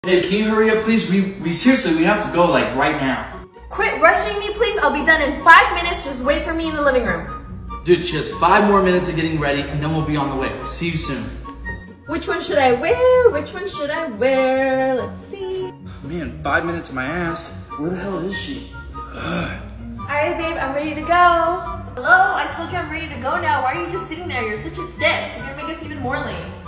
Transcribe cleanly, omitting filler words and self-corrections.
Babe, can you hurry up, please? We seriously, we have to go, like, right now. Quit rushing me, please. I'll be done in 5 minutes. Just wait for me in the living room. Dude, she has 5 more minutes of getting ready, and then we'll be on the way. We'll see you soon. Which one should I wear? Which one should I wear? Let's see. Man, 5 minutes of my ass. Where the hell is she? Alright, babe, I'm ready to go. Hello? I told you I'm ready to go now. Why are you just sitting there? You're such a stiff. You're gonna make us even more late.